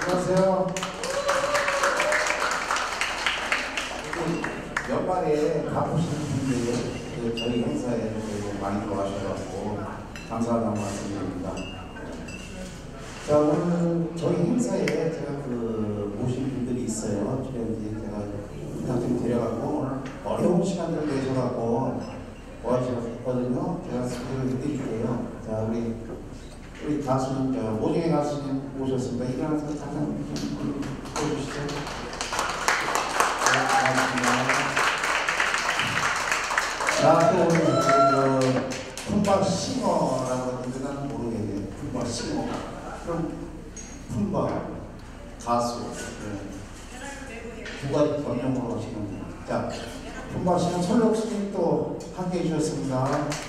안녕하세요. 연말에 바쁘신 분들 저희 행사에 많이 들어가셔서 감사하다는 말씀드립니다. 자, 오늘 저희 행사에 제가 모신 분들이 있어요. 출연진 제가 부탁 좀 드려갖고 오늘 어려운 시간을 내셔갖고 와주셨거든요. 제가 소개를 해드릴게요. 자, 우리 가수님, 모종의 가수님 모셨습니다. 일어나서 잠깐 보여주시죠. 자, 또 오늘 품바 싱어라고 하는데 나는 모르겠네. 품바 싱어. 그럼 품바 가수. 두 가지 변형으로 하시는 분. 자, 품바 싱어 철록스님 또 함께 해주셨습니다.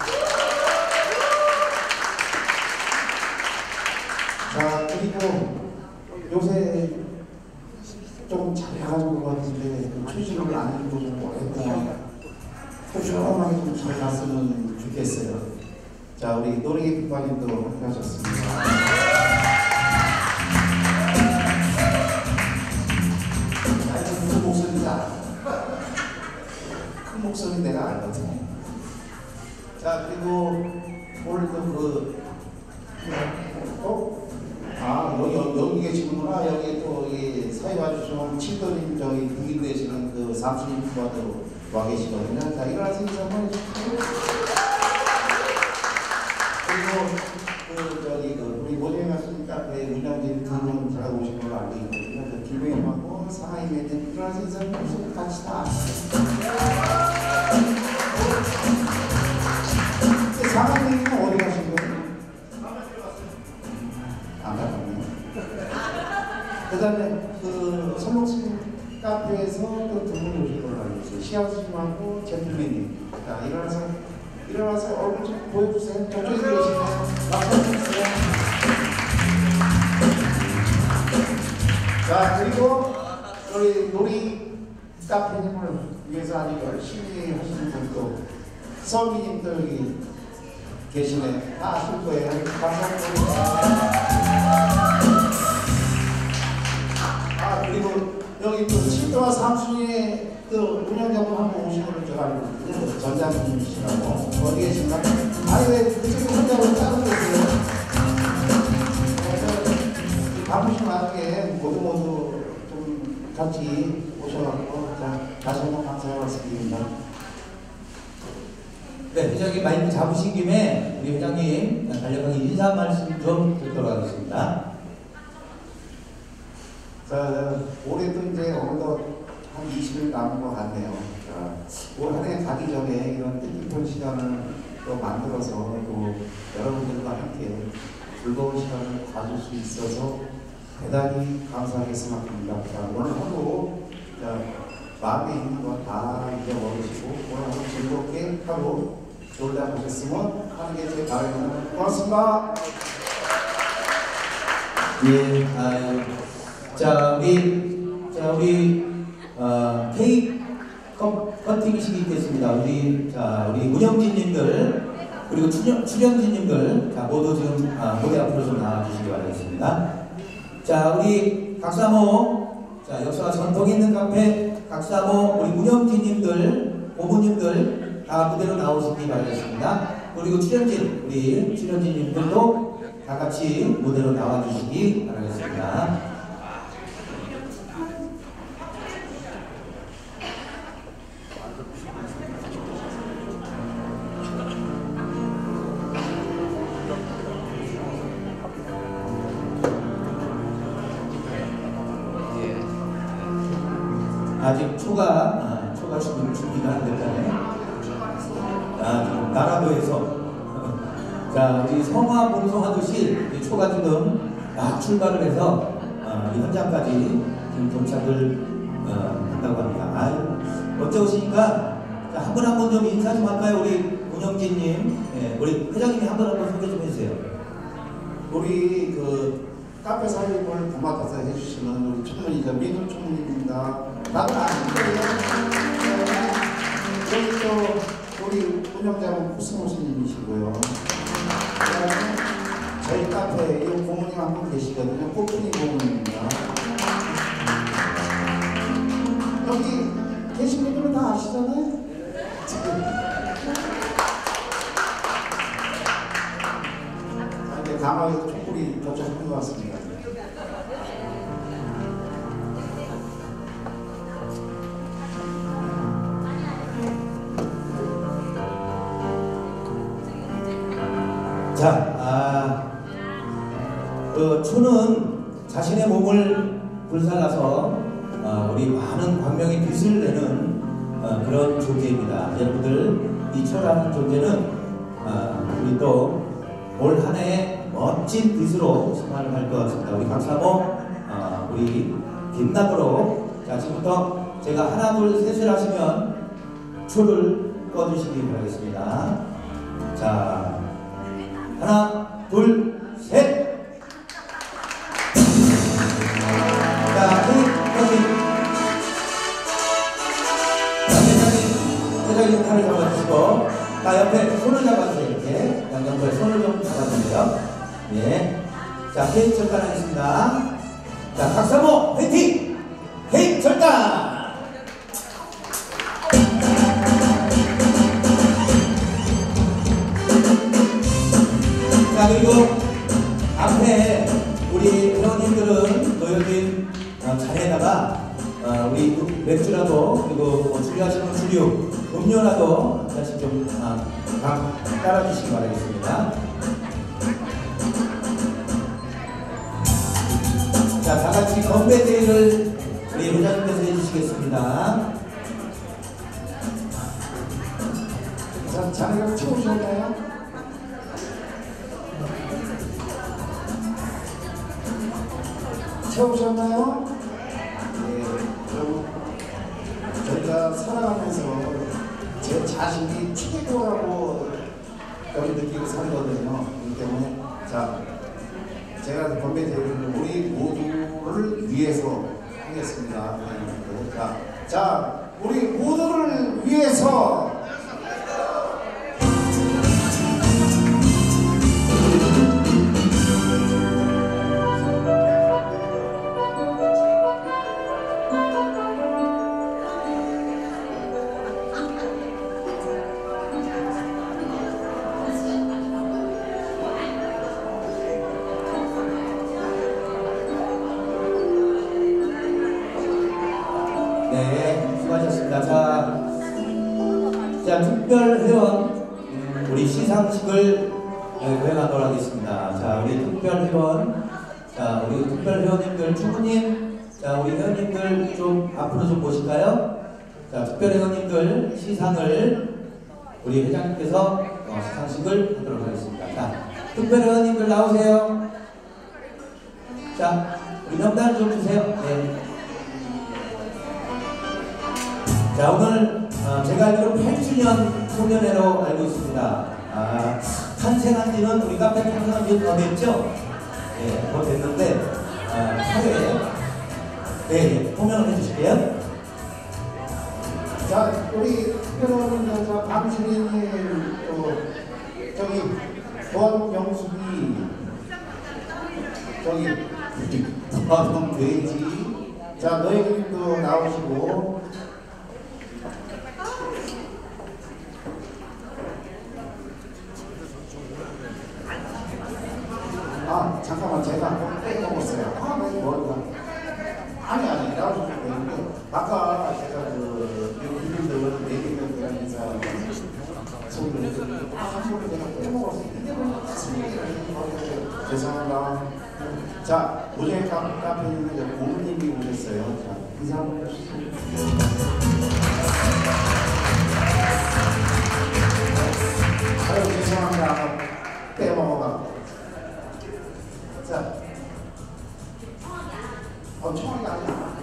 자, 그리고 요새 좀 잘해가지고 것 같은데 초심을 안 해주고 좀 오랫동안 꾸준하게 좀 잘 갔으면 좋겠어요. 자, 우리 노래의 국가님도 함께 하셨습니다. 큰 목소리도 알아. 큰 목소리 내가 알거든. 자, 그리고 오늘도 여기 계시구나. 여기 또 사회 와주시면 칠도님 저기 국인 되시는 삼수님 부부도 와 계시거든요. 자, 일어나서 인사 한번 해주시고. 그리고 우리 모종의 가수님 카페 운영진 두 분 제가 오신 걸로 알고 있거든요. 김병현 맞고 상하이 매진 일어나서 인사 한번 해주시고 같이 다. 상하이 매진은 어디 가신 거예요? 안 갔군요. 그 다음에 설록스님 카페에서 또 두 분 오신 걸로 알고 있어요. 시아스님하고 젠틀맨님. 자, 일어나서 얼굴 좀 보여주세요. 저쪽에 계시네요. 박수해주세요. 자, 그리고 우리 놀이 카페님을 위해서 아주 열심히 하시는 분도 서미님도 여기 계시네. 다 아실 거예요. 감사합니다. 그리고 여기 또 칠도와 삼순이의 운영자분 한번 오신 걸로 제가 알고 있거든요. 전장님이시라고. 어디 계신가? 아니, 왜 그쪽에 혼자로 따로 계세요? 바쁘신 와중에 모두 좀 같이 오셔갖고, 자, 다시 한번 감사의 말씀드립니다. 네, 회장님 마이크 잡으신 김에 우리 회장님 간략하게 인사 말씀 좀 듣도록 하겠습니다. 자, 올해도 이제 어느덧 한 20일 남은 것 같네요. 자, 올 한 해 가기 전에 이런 뜻깊은 시간을 또 만들어서 또 여러분들과 함께 즐거운 시간을 가질 수 있어서 대단히 감사하게 생각합니다. 자, 오늘 하루 마음에 있는 거 다 잊어버리시고 오늘 하루 즐겁게 하루 놀다 보셨으면 하는 게 제 바람입니다. 고맙습니다. 예, 자, 우리 케이크 커팅식이 있겠습니다. 우리 운영진님들 그리고 출연진님들 모두 지금 무대 앞으로 좀 나와주시기 바라겠습니다. 자, 우리 각사모, 자, 역사가 전통 있는 카페 각사모 우리 운영진님들, 고모님들 다 무대로 나오시기 바라겠습니다. 그리고 우리 출연진님들도 다 같이 무대로 나와주시기 바라겠습니다. 아직 초가 준비가 안 됐잖아요. 나라도에서 자, 우리 성화 봉송하듯이 초가 지금 막 출발을 해서 이 현장까지 지금 도착을 한다고 합니다. 어쩌시니까 한 분 한 분 좀 인사 좀 할까요? 우리 운영진님, 우리 회장님이 한 분 한 분 소개 좀 해주세요. 우리 카페 사장님을 고맙다서 해주시는 우리 총무이자 민우 총무입니다. 나는 아닌데요. 여기 또 우리 운영자분 코스모스님이시고요. 저희 카페에 이 고모님 한 분 계시거든요. 꽃분이 고모님입니다. 여기 계신 분들은 다 아시잖아요? 이제 가마에서 촛불이 도착한 것 같습니다. 자, 초는 자신의 몸을 불살라서 우리 많은 광명의 빛을 내는 그런 존재입니다. 여러분들, 이 초라는 존재는 우리 또 올 한 해의 멋진 빛으로 생활을 할 것 같습니다. 우리 박사모, 우리 빛나도록, 자, 지금부터 제가 하나, 둘, 셋을 하시면 초를 꺼주시기 바라겠습니다. 자, 하나, 둘, 셋! 자, 여기. 자, 회장님 팔을 잡아주시고, 자, 옆에 손을 잡아주세요. 이렇게. 양옆에 손을 좀 잡아주세요. 예. 자, 케이크 절단 하겠습니다. 자, 박사모, 화이팅! 케이크 절단! 자, 그리고 앞에 우리 회원님들은 놓여진 잔에다가 우리 맥주라도, 그리고 뭐 주류하시는 주류, 음료라도 한 잔씩 좀 따라주시기 바라겠습니다. 자, 다같이 건배 대회를 우리 회장님께서 해주시겠습니다. 자, 잔을 채우셨나요? 채우셨나요? 네, 여러분, 저희가 살아가면서 제 자신이 최고라고 여기 느끼고 살거든요. 그렇기 때문에, 자, 제가 건배 대회를 우리 모두를 위해서 하겠습니다. 자, 우리 모두를 위해서. 네, 수고하셨습니다. 자, 특별회원, 우리 시상식을 거행하도록 하겠습니다. 자, 우리 특별회원, 자, 우리 특별회원님들, 주부님, 자, 우리 회원님들 좀 앞으로 좀 보실까요? 자, 특별회원님들 시상을 우리 회장님께서 시상식을 하도록 하겠습니다. 자, 특별회원님들 나오세요. 자, 우리 명단 좀 주세요. 네. 자, 오늘 제가 알기로 8주년 송년회로 알고 있습니다. 탄생한 지는 우리 카페 탄생한 지 더 됐죠? 예, 더 됐는데 사회에 네, 송년을 해주실게요. 자, 우리 특별한 자 방신이님, 또 저기 도안명숙이, 저기 도안돼지, 자, 너희들도 나오시고. 잠깐만, 제가 빼먹었어요. 네, 머리가. 아니, 나오셔도 되는데, 아까 제가 이분들, 내기들이랑 인사하는 소리를 듣고, 한 소리 제가 빼먹었어요. 죄송합니다. 자, 무죄 카페에 있는 고모님이 오셨어요. 자, 인사 한번 해주세요. 아유, 죄송합니다. 빼먹어가지고. 자, 청하게 아니야.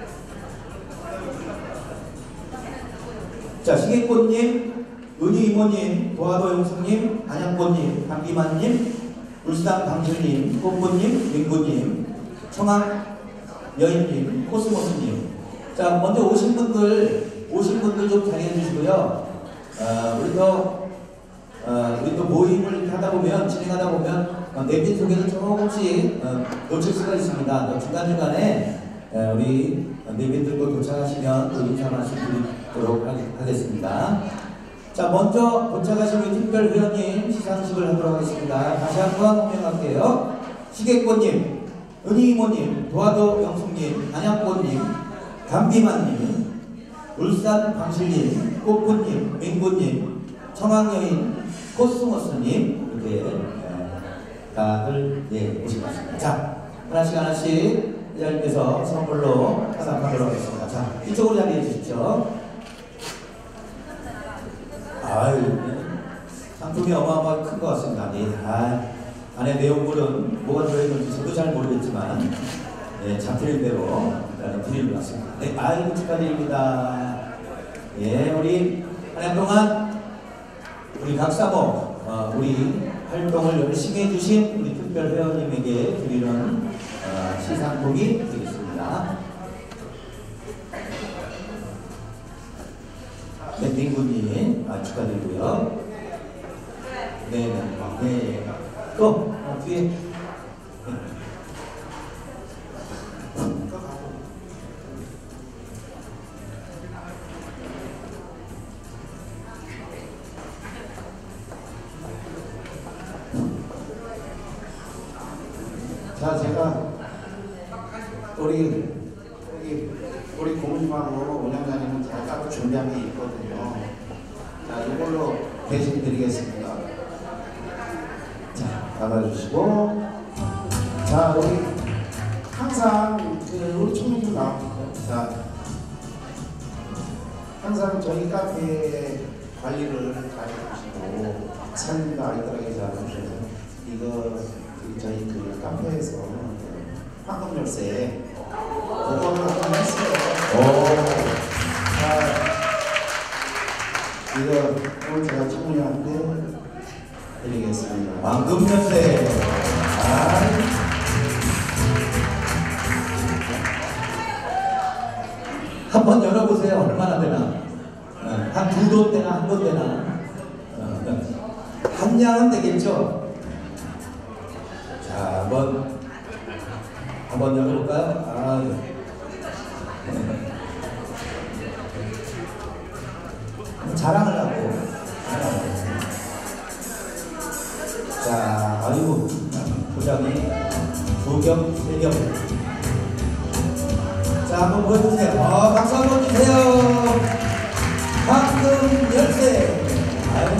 자, 시계꽃님, 은유 이모님, 도화도 영숙님, 안양꽃님, 강기만님, 울산 강실님, 꽃꽃님, 민구님, 청항 여인님, 코스모스님. 자, 먼저 오신 분들 좀 자리해 주시고요. 우리 또 모임을 하다 보면, 진행하다 보면 내빈 소개를 조금씩 놓칠 수가 있습니다. 중간중간에 우리 내빈들도 도착하시면 또 인사 말씀 드리도록 하겠습니다. 자, 먼저 도착하신 우리 특별회원님 시상식을 하도록 하겠습니다. 다시 한번 호명할게요. 시계꽃님, 은희이모님, 도화도 영숙님, 안양꽃님, 감비만님, 울산 방실님, 꽃꽃님, 맹구님, 청왕여인, 코스모스님 이렇게 다들 오신 것 같습니다. 자, 하나씩 회장님께서 선물로 화답하도록 하겠습니다. 자, 이쪽으로 자리해 주십시오. 아유, 상품이 어마어마하게 큰 것 같습니다. 네, 안에 내용물은 뭐가 들어있는지 저도 잘 모르겠지만 잡히는 대로 드리는 것 같습니다. 네, 아이고 축하드립니다. 예, 우리 한 해 동안 우리 각사모 우리 활동을 열심히 해주신 우리 특별회원님에게 드리는 시상복이 되겠습니다. 네, 민구님 축하드리고요. 네. 또 뒤에. 자, 제가 우리 고문님하고 운영자님은 제가 따로 준비한 게 있거든요. 자, 이걸로 대신 드리겠습니다. 자, 받아주시고. 자, 우리 항상 우리 총리님 나옵니다. 자, 항상 저희 카페 관리를 잘 해주시고 사장님도 알뜰하게 잘하셔서 이거 저희 그 카페에서 황금 열쇠 그거를 한번 했어요. 자, 이거 오늘 제가 총무님한테 드리겠습니다. 황금 열쇠. 한번 열어보세요. 얼마나 되나? 한 2돈 되나? 1돈 되나? 한 양은 되겠죠? 자, 한번 열어볼까요? 자랑을 하고. 자, 아이고, 포장이 2겹, 3겹. 자, 한번 보여주세요. 박수 한번 주세요. 황금 열쇠. 아유,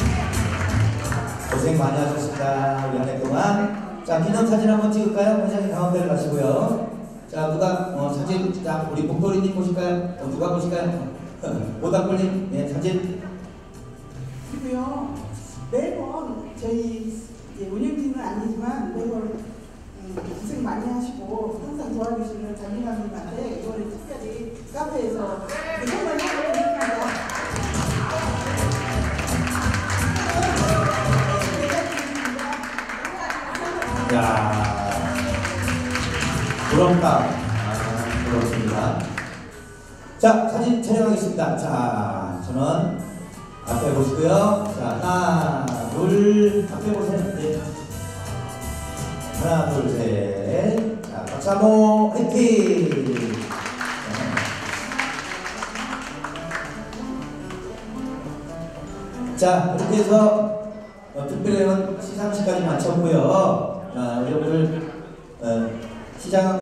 고생 많이 하셨습니다. 우리 한 해 동안. 자, 기념사진 한번 찍을까요? 회장님 가운데를 가시고요. 자, 누가 사진, 자, 우리 복돌이님 보실까요? 누가 보실까요? 모닥불님, 네, 사진. 그리고요, 매번 저희 운영진은 아니지만 매번 고생 많이 하시고 항상 도와주시는 장미감님한테 이번에 특별히 카페에서 선물 하고 드립니다. 야, 부럽다. 부럽습니다. 자, 사진 촬영하겠습니다. 자, 저는 앞에 보시고요. 자, 하나, 둘, 앞에 보세요. 네. 하나, 둘, 셋. 자, 박사모 화이팅! 자, 이렇게 해서 특별회원 시상식까지 마쳤고요. 우리 오늘 시장